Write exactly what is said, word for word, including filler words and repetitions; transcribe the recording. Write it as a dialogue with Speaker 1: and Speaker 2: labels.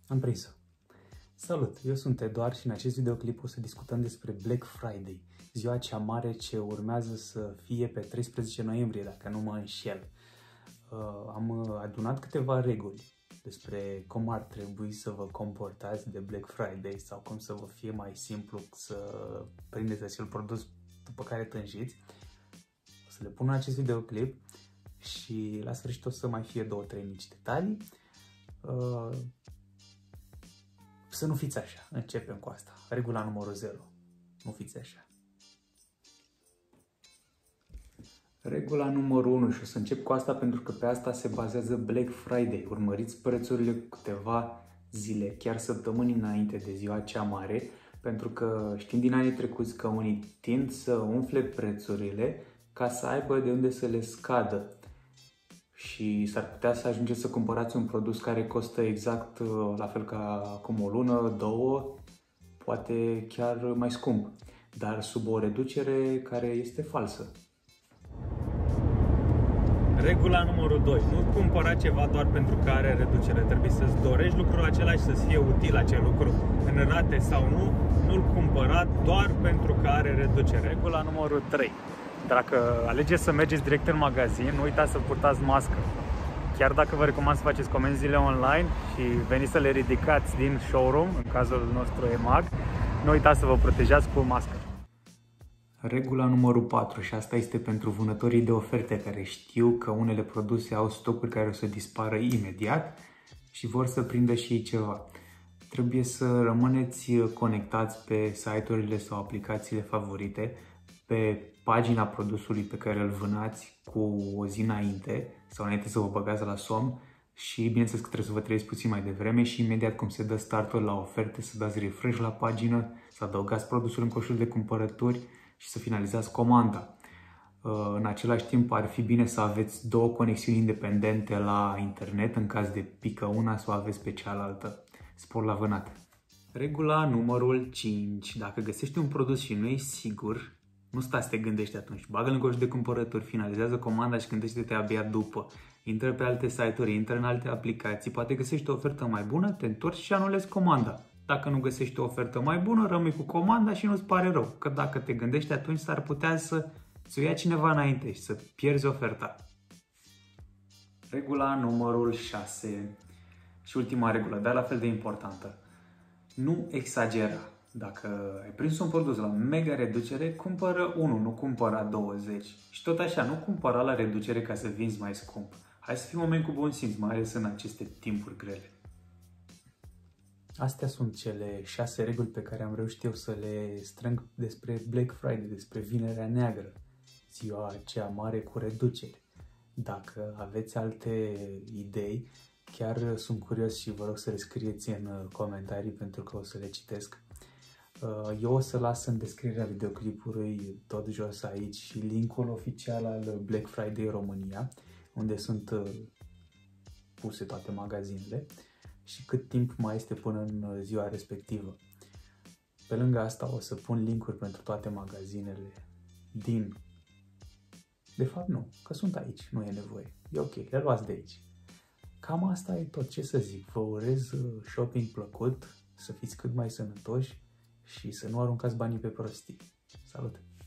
Speaker 1: Am prins-o. Salut, eu sunt Eduard și în acest videoclip o să discutăm despre Black Friday, ziua cea mare ce urmează să fie pe treisprezece noiembrie, dacă nu mă înșel. Uh, am adunat câteva reguli despre cum ar trebui să vă comportați de Black Friday sau cum să vă fie mai simplu să prindeți acel produs după care tânjiți. O să le pun în acest videoclip și la sfârșit o să mai fie două, trei mici detalii. Uh, Să nu fiți așa, începem cu asta. Regula numărul zero. Nu fiți așa. Regula numărul unu și o să încep cu asta pentru că pe asta se bazează Black Friday. Urmăriți prețurile câteva zile, chiar săptămâni înainte de ziua cea mare, pentru că știm din anii trecuți că unii tind să umfle prețurile ca să aibă de unde să le scadă. Și s-ar putea să ajungeți să cumpărați un produs care costă exact la fel ca acum o lună, două, poate chiar mai scump, dar sub o reducere care este falsă.
Speaker 2: Regula numărul doi. Nu cumpăra ceva doar pentru că are reducere. Trebuie să-ți dorești lucrul acela și să-ți fie util acel lucru. În rate sau nu, nu-l cumpăra doar pentru că are reducere. Regula numărul trei. Dacă alegeți să mergeți direct în magazin, nu uitați să purtați mască. Chiar dacă vă recomand să faceți comenzile online și veniți să le ridicați din showroom, în cazul nostru E M A G, nu uitați să vă protejați cu mască.
Speaker 1: Regula numărul patru, și asta este pentru vânătorii de oferte care știu că unele produse au stocuri care o să dispară imediat și vor să prindă și ei ceva. Trebuie să rămâneți conectați pe site-urile sau aplicațiile favorite, pe pagina produsului pe care îl vânați cu o zi înainte sau înainte să vă băgați la somn și bineînțeles că trebuie să vă treziți puțin mai devreme și imediat cum se dă startul la oferte să dați refresh la pagină, să adăugați produsul în coșul de cumpărături și să finalizați comanda. În același timp ar fi bine să aveți două conexiuni independente la internet în caz de pică una să o aveți pe cealaltă. Spor la vânat. Regula numărul cinci. Dacă găsești un produs și nu ești sigur, nu stai să te gândești atunci, bagă-l în coșul de cumpărături, finalizează comanda și gândește-te abia după. Intră pe alte site-uri, intră în alte aplicații, poate găsești o ofertă mai bună, te întorci și anulezi comanda. Dacă nu găsești o ofertă mai bună, rămâi cu comanda și nu-ți pare rău, că dacă te gândești atunci s-ar putea să ți-o ia cineva înainte și să pierzi oferta. Regula numărul șase și ultima regulă, dar la fel de importantă. Nu exagera. Dacă ai prins un produs la mega reducere, cumpără unul, nu cumpăra douăzeci. Și tot așa, nu cumpăra la reducere ca să vinzi mai scump. Hai să fim oameni cu bun simț, mai ales în aceste timpuri grele. Astea sunt cele șase reguli pe care am reușit eu să le strâng despre Black Friday, despre Vinerea Neagră, ziua aceea mare cu reduceri. Dacă aveți alte idei, chiar sunt curios și vă rog să le scrieți în comentarii pentru că o să le citesc. Eu o să las în descrierea videoclipului tot jos aici și linkul oficial al Black Friday România, unde sunt puse toate magazinele și cât timp mai este până în ziua respectivă. Pe lângă asta o să pun linkuri pentru toate magazinele din... De fapt nu, că sunt aici, nu e nevoie. E ok, le luați de aici. Cam asta e tot, ce să zic. Vă urez shopping plăcut, să fiți cât mai sănătoși și să nu aruncați banii pe prostii. Salut!